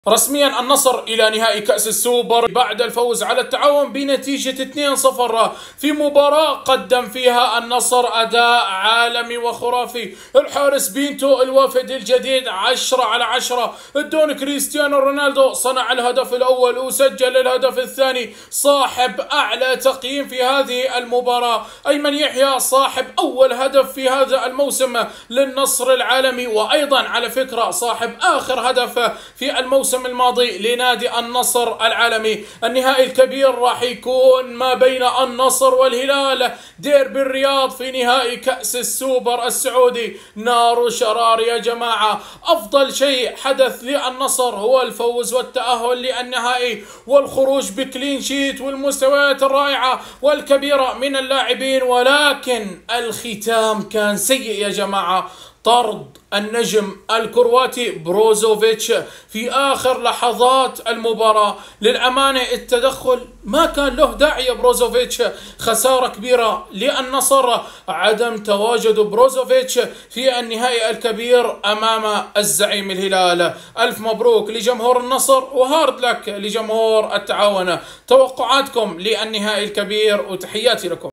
رسميا النصر إلى نهائي كأس السوبر بعد الفوز على التعاون بنتيجة 2-0 في مباراة قدم فيها النصر أداء عالمي وخرافي. الحارس بينتو الوافد الجديد 10/10 دون كريستيانو رونالدو صنع الهدف الأول وسجل الهدف الثاني، صاحب أعلى تقييم في هذه المباراة. أيمن يحيى صاحب أول هدف في هذا الموسم للنصر العالمي، وأيضا على فكرة صاحب آخر هدف في الموسم الماضي لنادي النصر العالمي. النهائي الكبير راح يكون ما بين النصر والهلال، ديربي الرياض في نهائي كأس السوبر السعودي. نار وشرار يا جماعة. أفضل شيء حدث للنصر هو الفوز والتأهل للنهائي والخروج بكلين شيت والمستويات الرائعة والكبيرة من اللاعبين، ولكن الختام كان سيء يا جماعة. طرد النجم الكرواتي بروزوفيتش في آخر لحظات المباراة. للأمانة التدخل ما كان له داعي يا بروزوفيتش. خسارة كبيرة للنصر عدم تواجد بروزوفيتش في النهائي الكبير أمام الزعيم الهلال. ألف مبروك لجمهور النصر وهارد لك لجمهور التعاون. توقعاتكم للنهائي الكبير وتحياتي لكم.